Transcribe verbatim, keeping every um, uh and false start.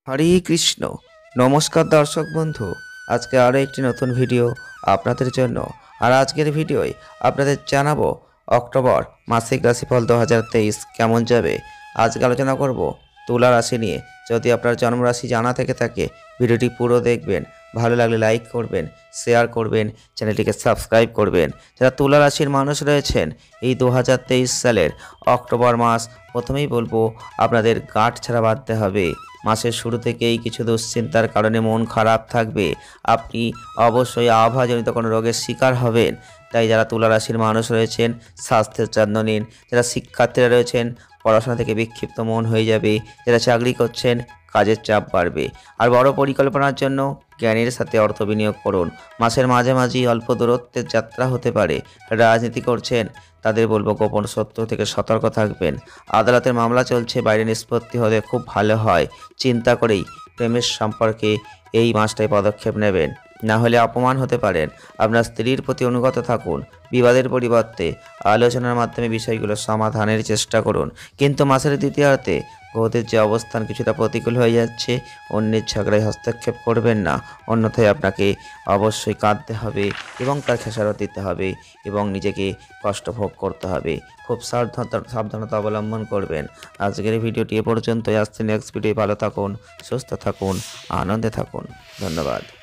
হরে কৃষ্ণ। নমস্কার দর্শক বন্ধু, আজকে আরও একটি নতুন ভিডিও আপনাদের জন্য। আর আজকের ভিডিওয় আপনাদের জানাবো অক্টোবর মাসিক রাশিফল দু হাজার তেইশ কেমন যাবে। আজকে আলোচনা করব তুলা রাশি নিয়ে। যদি আপনার জন্মরাশি জানা থেকে থাকে ভিডিওটি পুরো দেখবেন, ভালো লাগলে লাইক করবেন, শেয়ার করবেন, চ্যানেলটিকে সাবস্ক্রাইব করবেন। যারা তুলা রাশির মানুষ রয়েছেন এই দু হাজার তেইশ সালের অক্টোবর মাস, প্রথমেই বলবো আপনাদের গাঁট ছাড়া বাঁধতে হবে। মাসের শুরু থেকেই কিছু দুশ্চিন্তার কারণে মন খারাপ থাকবে, আপনি অবশ্যই আবহাওয়াজনিত কোনো রোগের শিকার হবেন। তাই যারা তুলা রাশির মানুষ রয়েছেন স্বাস্থ্যের যত্ন নিন। যারা শিক্ষার্থীরা রয়েছেন পড়াশোনা থেকে বিক্ষিপ্ত মন হয়ে যাবে। যারা চাকরি করছেন কাজের চাপ বাড়বে। আর বড় পরিকল্পনার জন্য জ্ঞানের সাথে অর্থ বিনিয়োগ করুন। মাসের মাঝামাঝি অল্প দূরত্বের যাত্রা হতে পারে। রাজনীতি করছেন তাদের বলবো গোপন শত্রু থেকে সতর্ক থাকবেন। আদালতের মামলা চলছে, বাইরে নিষ্পত্তি হলে খুব ভালো হয়। চিন্তা করেই প্রেমের সম্পর্কে এই মাসটায় পদক্ষেপ নেবেন, না হলে অপমান হতে পারেন। আপনার স্ত্রীর প্রতি অনুগত থাকুন। বিবাদের পরিবর্তে আলোচনার মাধ্যমে বিষয়গুলো সমাধানের চেষ্টা করুন। কিন্তু মাসের দ্বিতীয়ার্ধে গ্রহদের যে অবস্থান কিছুটা প্রতিকূল হয়ে যাচ্ছে, অন্যের ঝগড়ায় হস্তক্ষেপ করবেন না, অন্যথায় আপনাকে অবশ্যই কাঁদতে হবে এবং তার খেসারত দিতে হবে এবং নিজেকে কষ্ট ভোগ করতে হবে। খুব সাবধানতা সাবধানতা অবলম্বন করবেন। আজকের ভিডিওটি এ পর্যন্তই। আসছে নেক্সট ভিডিও। ভালো থাকুন, সুস্থ থাকুন, আনন্দে থাকুন। ধন্যবাদ।